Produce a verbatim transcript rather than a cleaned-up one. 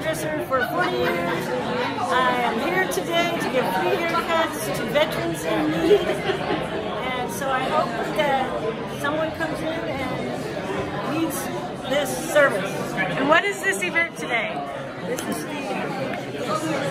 hairdresser for forty years. I am here today to give free haircuts to veterans in need. And so I hope that someone comes in and needs this service. And what is this event today? This is the